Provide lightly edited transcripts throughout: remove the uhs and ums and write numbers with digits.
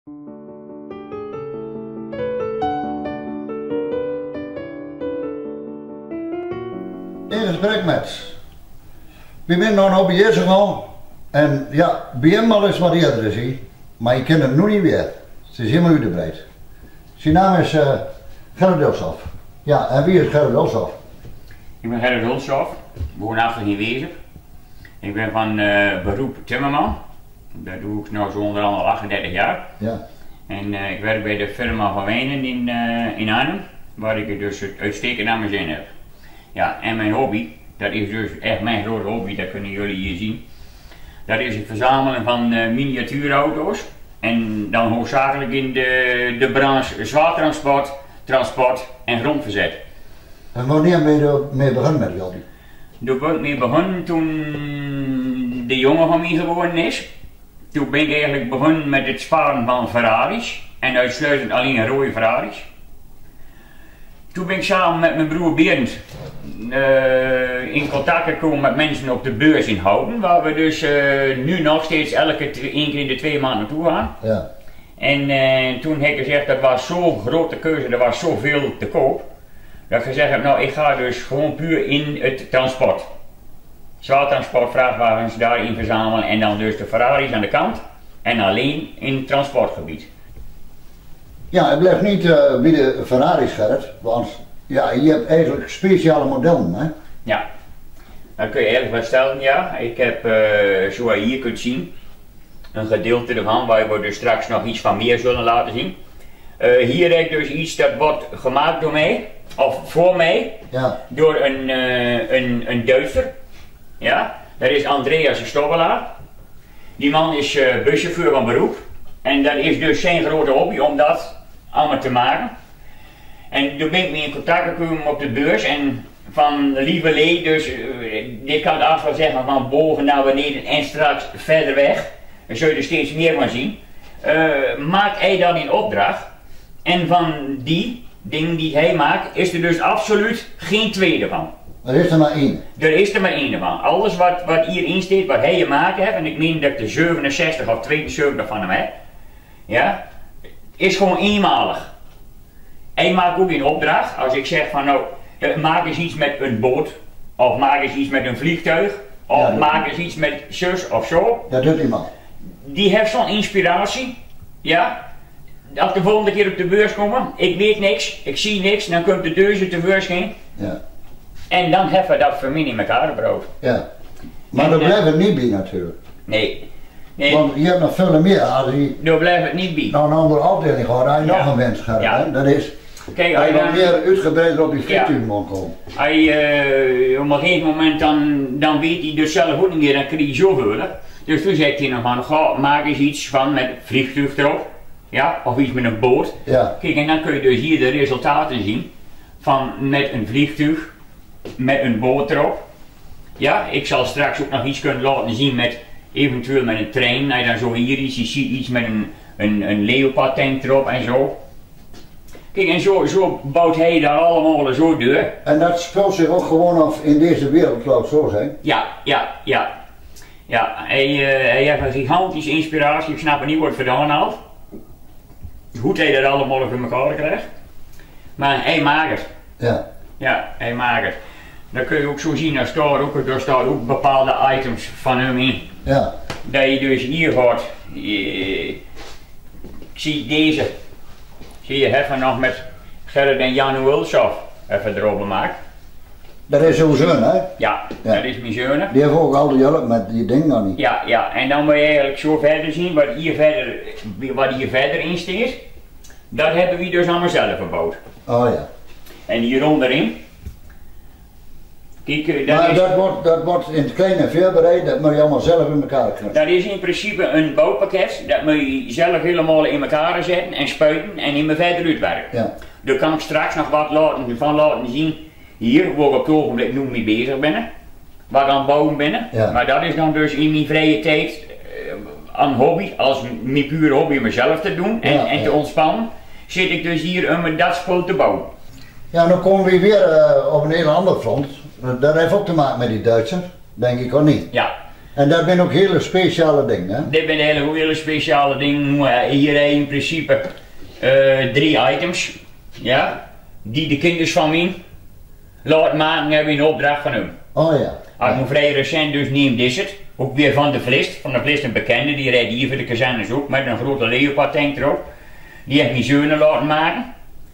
In gesprek met. We zijn nog een hobbyist gewoon. En ja, bij hem al eens wat eerder is, maar je kent hem nu niet weer. Het is helemaal uitgebreid. Zijn naam is Gerrit Hulshoff. Ja, en wie is Gerrit Hulshoff? Ik ben Gerrit Hulshoff, woonachtig in Wezen. Ik ben van beroep timmerman. Dat doe ik nu zo onder andere al 38 jaar. Ja. En ik werk bij de firma van Wijnen in Arnhem, waar ik dus het uitstekend naar mijn zin heb. Ja, en mijn hobby, dat is dus echt mijn grote hobby, dat kunnen jullie hier zien. Dat is het verzamelen van miniatuurauto's. En dan hoofdzakelijk in de branche zwaartransport, transport en grondverzet. En wanneer ben je mee begonnen met die hobby? Daar ben ik mee begonnen toen de jongen van mij geboren is. Toen ben ik eigenlijk begonnen met het sparen van Ferraris. En uitsluitend alleen rode Ferraris. Toen ben ik samen met mijn broer Bernd in contact gekomen met mensen op de beurs in Houten. Waar we dus nu nog steeds één keer in de 2 maanden naartoe gaan. Ja. En toen heb ik gezegd, dat was zo'n grote keuze, er was zoveel te koop. Dat ik gezegd heb, nou ik ga dus gewoon puur in het transport. Zwaartransport, vrachtwagens daarin verzamelen en dan dus de Ferraris aan de kant. En alleen in het transportgebied. Ja, het blijft niet bij de Ferraris, Gerrit, want ja, je hebt eigenlijk speciale modellen, hè? Ja, dat kun je eigenlijk wel stellen, ja. Ik heb, zoals je hier kunt zien, een gedeelte ervan waar we dus straks nog iets van meer zullen laten zien. Hier heb ik dus iets dat wordt gemaakt door mij, of voor mij, Ja. door een Duitser. Ja, dat is Andreas Stobbelaar. Die man is buschauffeur van beroep. En dat is dus zijn grote hobby om dat allemaal te maken. En toen ben ik mee in contact gekomen op de beurs en van lieverlee, dus dit kan ik wel zeggen van boven naar beneden en straks verder weg. Dan zul je er steeds meer van zien. Maakt hij dan in opdracht. En van die dingen die hij maakt, is er dus absoluut geen tweede van. Er is er maar 1. Er is er maar één van. Alles wat hierin staat, wat hij gemaakt heeft, en ik meen dat ik de 67 of 72 van hem heb, ja, is gewoon eenmalig. Hij maakt ook in opdracht, als ik zeg van nou, maak eens iets met een boot, of maak eens iets met een vliegtuig, of Ja, maak eens iets met zus of zo. Dat doet iemand. Die heeft zo'n inspiratie, ja. Als de volgende keer op de beurs komen, ik weet niks, ik zie niks, dan komt de deur tevoorschijn. Ja. En dan hebben we dat voor mij in elkaar gebroken. Ja. Maar daar blijft het niet bij natuurlijk. Nee. Nee. Want je hebt nog veel meer. Als je Daar blijft het niet bij. naar een andere afdeling gaat, dan heb je Ja. nog een wens gehad. Ja. Hè? Dat is, Kijk, dat als je je nog dan, meer uitgebreid op die frituur moet komen. op een gegeven moment dan weet hij dus zelf ook niet meer, dan krijg je zoveel. Dus toen zei hij nog van, ga, maak eens iets van met vliegtuig erop. Ja, of iets met een boot. Ja. Kijk, en dan kun je dus hier de resultaten zien van met een vliegtuig, met een boot erop. Ja, ik zal straks ook nog iets kunnen laten zien met eventueel met een trein. Als je dan zo hier is, je ziet iets met een Leopard tank erop en zo. Kijk, en zo bouwt hij daar allemaal zo door. En dat speelt zich ook gewoon af in deze wereld, laat het zo zijn. Ja. Ja, hij heeft een gigantische inspiratie. Ik snap niet wat het vandaan haalt. Hoe hij dat allemaal voor elkaar krijgt. Maar hij maakt het. Ja. Ja, hij maakt het. Dan kun je ook zo zien, er staan ook bepaalde items van hem in. Ja. Dat je dus hier gaat, ik zie deze, zie je even nog met Gerrit en Jan Hulshoff even erop gemaakt. Dat is uw zoon, hè? Ja, dat is mijn zoon. Die heeft ook al die hulp met die dingen dan niet. Ja, en dan moet je eigenlijk zo verder zien wat hier verder in staat. Dat hebben we dus allemaal zelf gebouwd. Oh ja. En hier onderin. Kijk, Maar dat wordt in het kleine veelbereid, dat moet je allemaal zelf in elkaar krijgen. dat is in principe een bouwpakket, dat moet je zelf helemaal in elkaar zetten en spuiten en in me verder uitwerken. Ja. Daar kan ik straks nog wat laten zien, hier waar ik op het ogenblik nu mee bezig ben, waar ik aan het bouwen ben. Ja. Maar dat is dan dus in mijn vrije tijd een hobby, als mijn pure hobby mezelf te doen en te ontspannen, zit ik dus hier om dat spul te bouwen. Ja, dan komen we weer op een heel ander front. Dat heeft ook te maken met die Duitsers, denk ik of niet? Ja, En dat zijn ook hele speciale dingen, hè? Dit zijn hele speciale dingen. Hier in principe 3 items, ja, die de kinders van mij laten maken hebben in opdracht van hem. Oh ja. Als ik vrij recent dus neem is het, ook weer van de Vlist een bekende, die rijdt hier voor de kazannes ook, met een grote Leopard tank erop. Die heeft mijn zonen laten maken.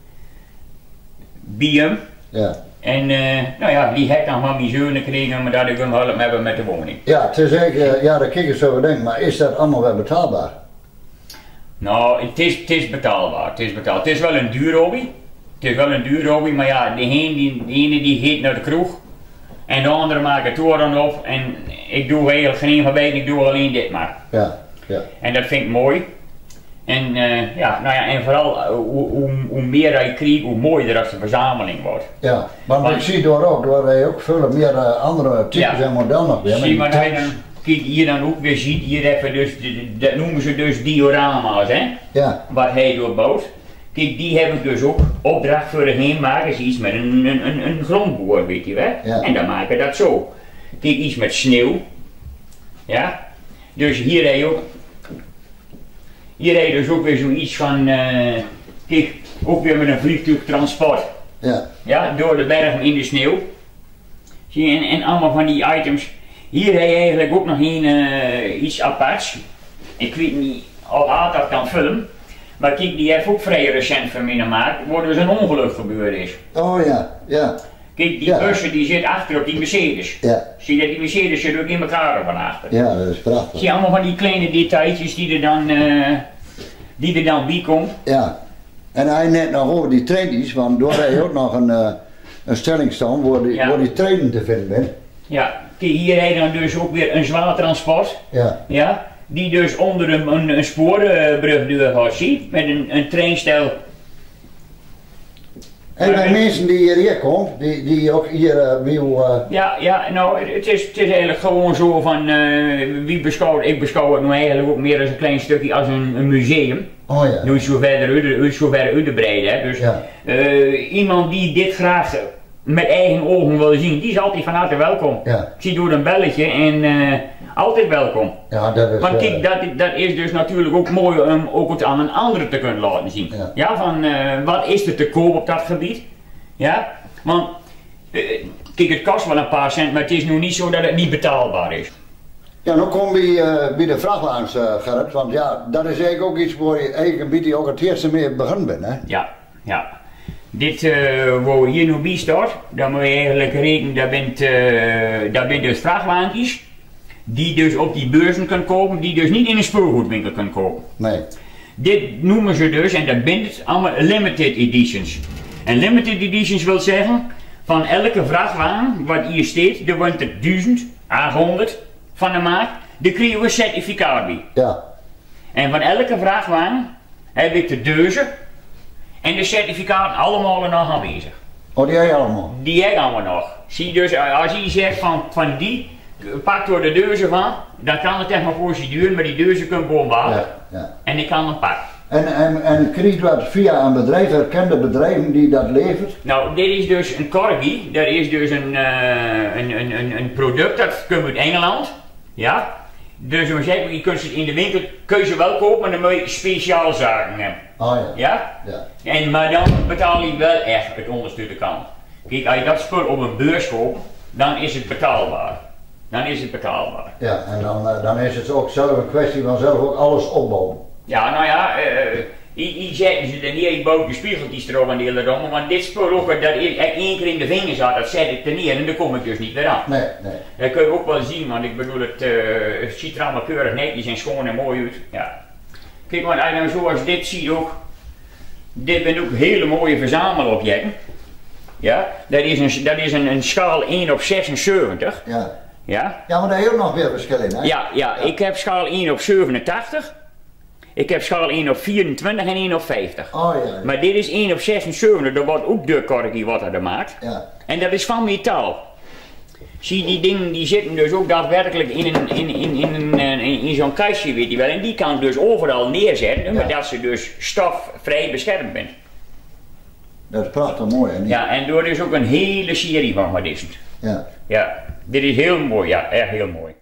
Bij hem. Ja. En nou ja, die heeft dan van mijn zonen gekregen, maar dat ik hem hulp hebben met de woning. Ja, het is eigenlijk, ja, daar kijk je zo denken, maar is dat allemaal wel betaalbaar? Nou, het is betaalbaar, het is betaalbaar. Het is wel een duur hobby. Het is wel een duur hobby, maar ja, de ene die gaat naar de kroeg. En de andere maakt het toren op. En ik doe eigenlijk geen van beiden, ik doe alleen dit maar. Ja, ja. En dat vind ik mooi. En ja, nou ja, en vooral hoe meer je krijgt, hoe mooier als de verzameling wordt. Ja, maar ik zie door wij ook veel meer andere types en modellen nog weer. Zie maar hij dan, kijk hier dan ook weer ziet, hier hebben dus, dat noemen ze dus diorama's, hè? Ja. Waar hij doorbouwt. Kijk, die heb ik dus ook opdracht voor de heenmakers, iets met een grondboor, weet je wel. Ja. En dan maken we dat zo. Kijk, iets met sneeuw. Ja. Dus hier heb je ook. Hier heb je dus ook weer zoiets van, kijk, ook weer met een vliegtuigtransport. Ja. Ja, door de bergen in de sneeuw. Zie je, en allemaal van die items. Hier heb je eigenlijk ook nog iets aparts. Ik weet niet al laat dat kan filmen. Maar kijk, die heeft ook vrij recent van mij gemaakt, waar dus een ongeluk gebeurd is. Oh ja, ja. Kijk, die bussen die zit achter op die Mercedes. Ja. Zie je dat die Mercedes zit ook in elkaar van achter. Ja, dat is prachtig. Zie je allemaal van die kleine detailtjes die er dan bij komt. Ja. En hij net nog over die trainings, want door hij ook nog een stelling staan waar die trainen te vinden bent. Ja, kijk, hier heb je dan dus ook weer een zwaar transport. Ja. Ja. Die dus onder een spoorbrug deur gaat, zie, met een treinstel. En bij mensen die hier komen, die ook hier Ja, nou, het is eigenlijk gewoon zo van, ik beschouw het nu eigenlijk ook meer als een klein stukje als een museum. Oh ja. Nu zo verder uit te breiden, hè. Dus ja. Iemand die dit graag met eigen ogen wil zien, die is altijd van harte welkom. Ja. Ik zie door een belletje en altijd welkom. Ja, dat is, want kijk, dat is dus natuurlijk ook mooi om ook het aan een andere te kunnen laten zien. Ja, ja van wat is er te koop op dat gebied? Ja, want kijk, het kost wel een paar cent, maar het is nu niet zo dat het niet betaalbaar is. Ja, nu kom je bij de vrachtwagens, Gerrit, want ja, dat is eigenlijk ook iets waar je eigenlijk een beetje ook het eerste mee begonnen bent, hè? Ja, ja. Dit waar hier nu bij staat, dan moet je eigenlijk rekenen, dat bent dus vrachtwagentjes die dus op die beurzen kunnen kopen, die dus niet in een speelgoedwinkel kunnen kopen. Nee. Dit noemen ze dus, en dat bent het allemaal limited editions. En limited editions wil zeggen, van elke vrachtwagen wat hier staat, er wordt er 1000, 800 van de maak, daar krijgen we een certificaat bij. Ja. En van elke vrachtwagen heb ik de deuzen en de certificaten allemaal er nog aanwezig. Oh, die heb je allemaal? Die heb ik allemaal nog. Zie dus, als je zegt van die, pak door de deuzen van, dan kan het echt maar procedure, maar die deuzen kunnen gewoon bouwen. Ja, ja. En ik kan hem pakken. En krijg je dat via een bedrijf, erkende bedrijven die dat levert? Nou, dit is dus een corgi, dat is dus een product dat komt uit Engeland. Ja. Dus we zeggen, je kunt ze in de winkel kun je wel kopen, maar dan moet je speciaal zaken hebben. Oh ja. Ja? Ja. En, maar dan betaal je wel echt het onderste de kant. Kijk, als je dat spul op een beurs koopt, dan is het betaalbaar. Dan is het betaalbaar. Ja, en dan is het ook zelf een kwestie van zelf ook alles opbouwen. Ja, nou ja, hier zetten ze er niet, je bouwt de spiegeltjes erop en de hele rommel, want dit spul ook, dat ik 1 keer in de vingers had, dat zet ik er neer en dan kom ik dus niet weer aan. Nee, nee. Dat kun je ook wel zien, want ik bedoel, het ziet er allemaal keurig netjes en schoon en mooi uit. Ja. Kijk, want als je nou zoals dit ziet ook, dit zijn ook hele mooie verzamelobjecten. Ja, dat is een schaal 1 op 76. Ja. Ja. Ja, maar daar heeft ook nog weer verschil in, hè? Ja, ik heb schaal 1 op 87. Ik heb schaal 1 op 24 en 1 op 50. Oh ja. Ja. Maar dit is 1 op 76, dat wordt ook de corgi wat er maakt. Ja. En dat is van metaal. Zie, die dingen die zitten dus ook daadwerkelijk in zo'n kastje, weet je wel. En die kan dus overal neerzetten, maar dat ze dus stofvrij beschermd bent. Dat is prachtig mooi, hè? Ja, en door is ook een hele serie van wat is het. Ja. Ja, dit is heel mooi, ja, echt heel mooi.